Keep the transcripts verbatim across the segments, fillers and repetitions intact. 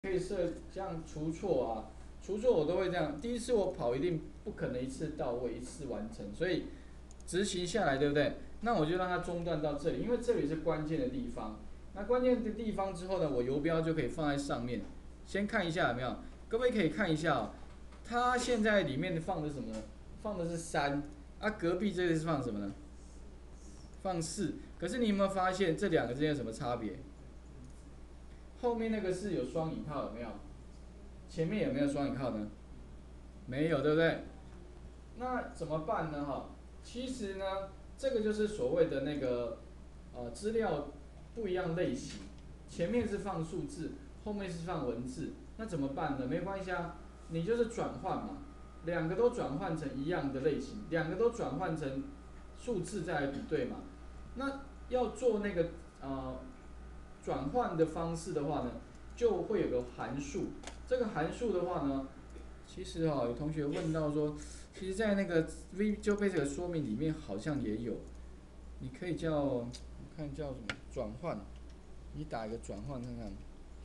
可以设像除错啊，除错我都会这样。第一次我跑一定不可能一次到位，一次完成，所以执行下来，对不对？那我就让它中断到这里，因为这里是关键的地方。那关键的地方之后呢，我游标就可以放在上面。先看一下有没有，各位可以看一下哦，它现在里面放的是什么呢？放的是三，啊，隔壁这个是放什么呢？放四。可是你有没有发现这两个之间有什么差别？后面那个是有双引号，有没有？前面有没有双引号呢？没有，对不对？那怎么办呢？哈，其实呢，这个就是所谓的那个呃资料不一样类型，前面是放数字，后面是放文字，那怎么办呢？没关系啊，你就是转换嘛，两个都转换成一样的类型，两个都转换成数字再来比对嘛。那要做那个呃转换的方式的话呢，就会有个函数。这个函数的话呢，其实哈、哦，有同学问到说，其实，在那个 Visual Basic 的说明里面好像也有，你可以叫，我看叫什么转换，你打一个转换看看。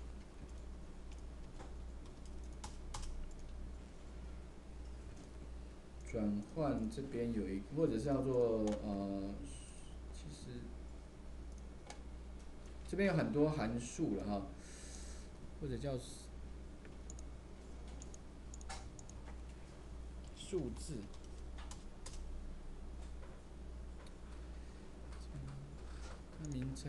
转换这边有一个，或者是叫做呃，其实这边有很多函数了哈，或者叫数字。它名称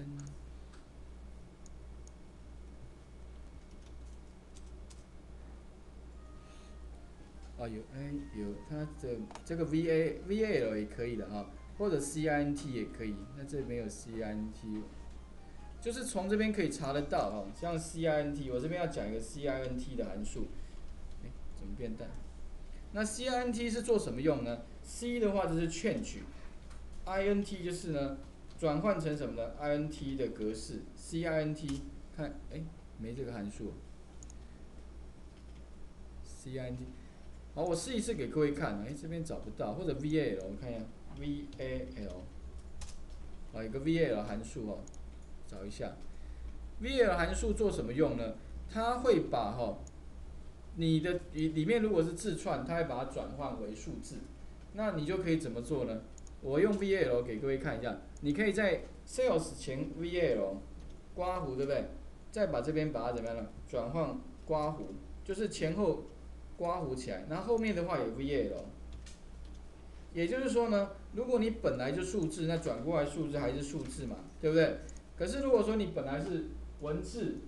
啊有哎有它的这个 V A V A L 也可以的哈，或者 C I N T 也可以。那这没有 C I N T， 就是从这边可以查得到哈，像 C I N T， 我这边要讲一个 C I N T 的函数。哎，怎么变淡？那 C I N T 是做什么用呢 ？C 的话就是 change，I N T 就是呢转换成什么呢 ？I N T 的格式 ，C I N T 看哎没这个函数 ，C I N T。好，我试一次给各位看，哎这边找不到，或者 V A L 我看一下 V A L， 啊有个 V A L 函数哦，找一下 V A L 函数做什么用呢？它会把哈、哦。你的里面如果是字串，它会把它转换为数字，那你就可以怎么做呢？我用 V A L 给各位看一下，你可以在 sales 前 V A L 刮弧，对不对？再把这边把它怎么样呢？转换刮弧，就是前后刮弧起来，然后后面的话也 V A L。也就是说呢，如果你本来就数字，那转过来数字还是数字嘛，对不对？可是如果说你本来是文字，